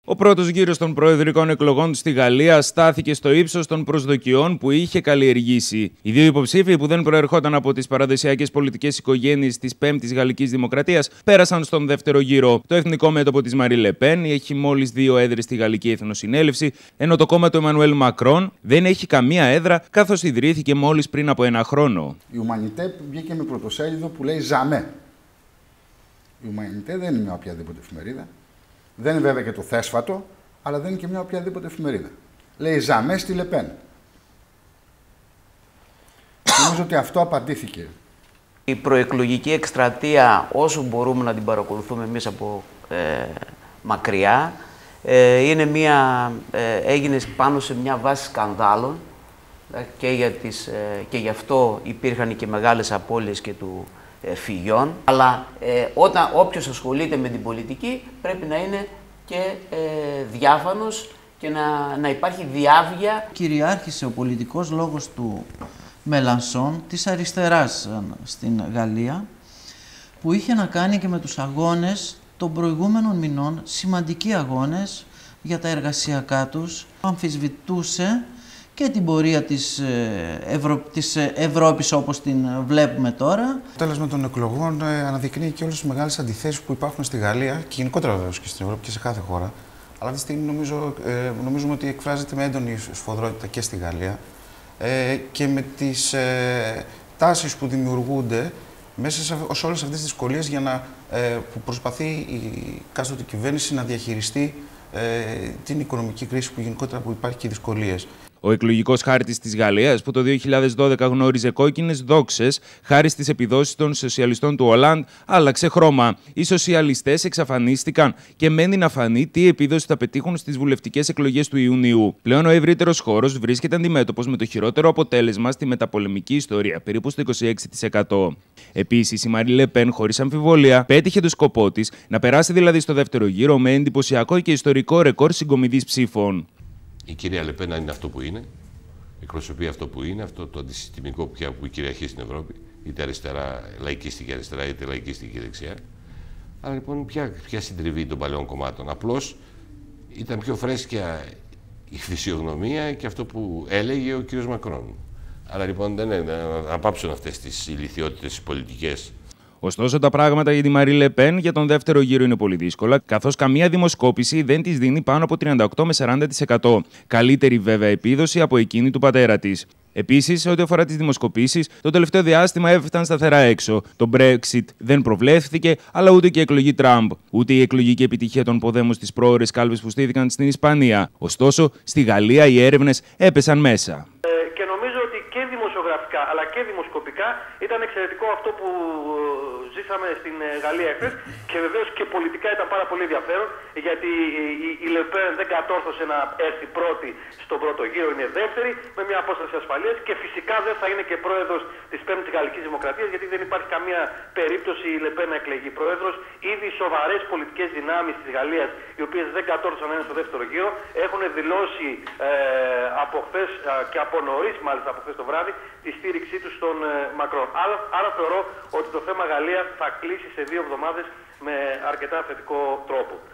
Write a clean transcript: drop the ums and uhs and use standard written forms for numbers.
Ο πρώτος γύρος των προεδρικών εκλογών στη Γαλλία στάθηκε στο ύψος των προσδοκιών που είχε καλλιεργήσει. Οι δύο υποψήφοι, που δεν προερχόταν από τις παραδοσιακές πολιτικές οικογένειες της Πέμπτης Γαλλικής Δημοκρατίας, πέρασαν στον δεύτερο γύρο. Το εθνικό μέτωπο της Μαρί Λε Πεν έχει μόλις 2 έδρες στη Γαλλική Εθνοσυνέλευση, ενώ το κόμμα του Εμμανουέλ Μακρόν δεν έχει καμία έδρα, καθώς ιδρύθηκε μόλις πριν από 1 χρόνο. Η Humanité βγήκε με πρωτοσέλιδο που λέει «Ζαμέ». Η Humanité δεν είναι μια οποιαδήποτε εφημερίδα. Δεν είναι βέβαια και το θέσφατο, αλλά δεν είναι και μια οποιαδήποτε εφημερίδα. Λέει «Ζαμέ στη Λε Πεν». Νομίζω ότι αυτό απαντήθηκε. Η προεκλογική εκστρατεία, όσο μπορούμε να την παρακολουθούμε εμείς από μακριά, έγινε πάνω σε μια βάση σκανδάλων και γι' αυτό υπήρχαν και μεγάλες απώλειες και του φυγιών. Αλλά όποιος ασχολείται με την πολιτική πρέπει να είναι και διάφανος και να υπάρχει διάβγεια. Κυριάρχησε ο πολιτικός λόγος του Μελανσόν, της αριστεράς στην Γαλλία, που είχε να κάνει και με τους αγώνες των προηγούμενων μηνών, σημαντικοί αγώνες για τα εργασιακά τους. Αμφισβητούσε και την πορεία της Ευρώπης όπως την βλέπουμε τώρα. Το τέλος των εκλογών αναδεικνύει και όλες τις μεγάλες αντιθέσεις που υπάρχουν στη Γαλλία και γενικότερα βεβαίως και στην Ευρώπη και σε κάθε χώρα. Αλλά αυτή τη στιγμή νομίζουμε ότι εκφράζεται με έντονη σφοδρότητα και στη Γαλλία και με τις τάσεις που δημιουργούνται μέσα σε όλες αυτές τις δυσκολίες που προσπαθεί η κάστοτε κυβέρνηση να διαχειριστεί την οικονομική κρίση που γενικότερα που υπάρχει και δυσκολίες. Ο εκλογικός χάρτης της Γαλλίας, που το 2012 γνώριζε κόκκινες δόξες χάρη στις επιδόσεις των σοσιαλιστών του Ολάντ, άλλαξε χρώμα. Οι σοσιαλιστές εξαφανίστηκαν και μένει να φανεί τι επίδοση θα πετύχουν στις βουλευτικές εκλογές του Ιουνίου. Πλέον ο ευρύτερος χώρος βρίσκεται αντιμέτωπος με το χειρότερο αποτέλεσμα στη μεταπολεμική ιστορία, περίπου στο 26%. Επίσης, η Μαρί Λε Πεν, χωρίς αμφιβολία, πέτυχε το σκοπό της, να περάσει δηλαδή στο δεύτερο γύρο με εντυπωσιακό και ιστορικό ρεκόρ συγκομιδής ψήφων. Η κυρία Λε Πεν είναι αυτό που είναι, εκπροσωπεί αυτό που είναι, αυτό το αντισυστημικό που κυριαρχεί στην Ευρώπη, είτε αριστερά, λαϊκίστικη αριστερά, είτε λαϊκίστικη δεξιά. Αλλά λοιπόν, ποια συντριβή των παλαιών κομμάτων? Απλώς ήταν πιο φρέσκια η φυσιογνωμία και αυτό που έλεγε ο κύριος Μακρόν. Άρα λοιπόν δεν είναι να πάψουν αυτές τις ηλιθιότητες πολιτικές. Ωστόσο, τα πράγματα για τη Μαρί Λε Πεν για τον δεύτερο γύρο είναι πολύ δύσκολα, καθώς καμία δημοσκόπηση δεν της δίνει πάνω από 38 με 40%. Καλύτερη βέβαια επίδοση από εκείνη του πατέρα της. Επίσης, σε ό,τι αφορά τις δημοσκοπήσεις, το τελευταίο διάστημα έφτασαν σταθερά έξω. Το Brexit δεν προβλέφθηκε, αλλά ούτε και η εκλογή Τραμπ. Ούτε η εκλογική επιτυχία των Ποδέμων στις πρόωρες κάλπες που στήθηκαν στην Ισπανία. Ωστόσο, στη Γαλλία οι έρευνες έπεσαν μέσα. Και νομίζω ότι και δημοσιογραφικά αλλά και δημοσκοπικά ήταν εξαιρετικό αυτό που ζήσαμε στην Γαλλία εχθές, και βεβαίως και πολιτικά ήταν πάρα πολύ ενδιαφέρον, γιατί η Λε Πεν δεν κατόρθωσε να έρθει πρώτη στον πρώτο γύρο, είναι δεύτερη με μια απόσταση ασφαλείας, και φυσικά δεν θα είναι και πρόεδρος της Πέμπτης Γαλλικής Δημοκρατίας, γιατί δεν υπάρχει καμία περίπτωση η Λε Πεν να εκλεγεί πρόεδρος. Ήδη οι σοβαρές πολιτικές δυνάμεις της Γαλλίας, οι οποίες δεν κατόρθωσαν να είναι στο δεύτερο γύρο, έχουν δηλώσει από χθες και από νωρίς, μάλιστα από χθες το βράδυ, τη στήριξή τους στον Μακρόν. Άρα θεωρώ ότι το θέμα Γαλλία θα κλείσει σε 2 εβδομάδες με αρκετά θετικό τρόπο.